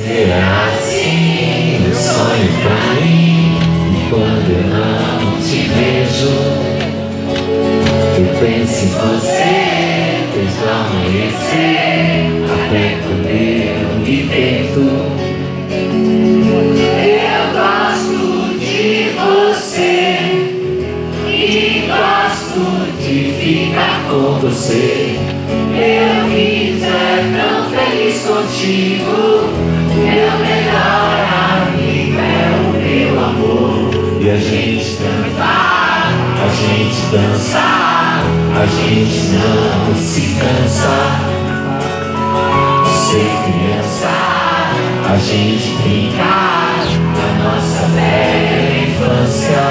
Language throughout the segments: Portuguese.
É assim um sonho pra mim. E quando eu não te vejo, eu penso em você desde o amanhecer até quando eu me deito. Eu gosto de você e gosto de ficar com você. Eu quis ser tão feliz contigo. Meu melhor amigo é o meu amor. E a gente cantar, a gente dançar, a gente não se cansa. Ser criança, a gente brincar na nossa velha infância.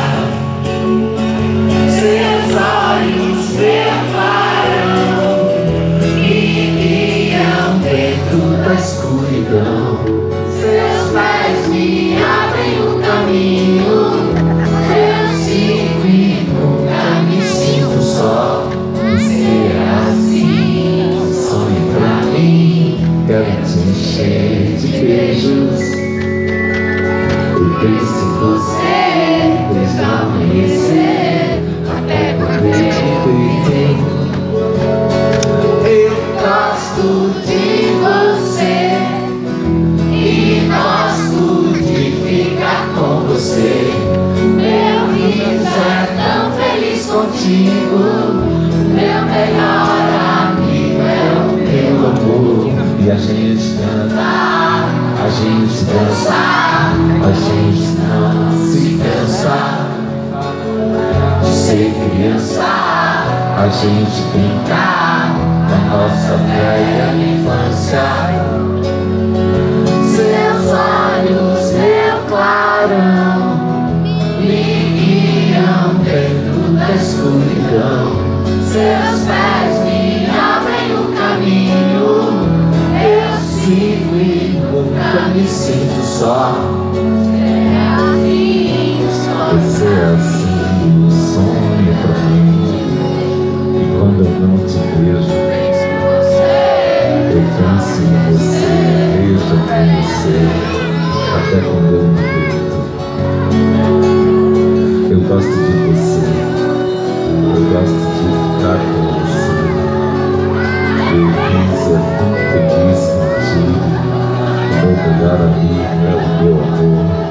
Seus olhos, meu clarão, me guiam dentro da escuridão. Seus pés me abrem o caminho. Eu sigo e nunca me sinto só. Você é assim, um sonho pra mim. Quero te encher de beijos. Eu penso em você desde o amanhecer até quando eu deito. Eu gosto de você e gosto de ficar com você. Meu riso é tão feliz contigo. Meu melhor amigo é o meu amor. E a gente cantar, a gente dançar, a gente não se cansa. De ser criança, a gente brincar na nossa velha infância. Seus olhos, meu clarão, me guiam dentro da escuridão. Seus pés me abrem o caminho. Eu sigo e nunca me sinto só. Você é assim, um sonho pra mim. E quando eu não te vejo, eu penso em você, vejo em você, até quando eu me deito. Eu gosto de você, eu gosto de ficar com você. Eu quis ser tão feliz contigo. O meu melhor amigo é o meu amor.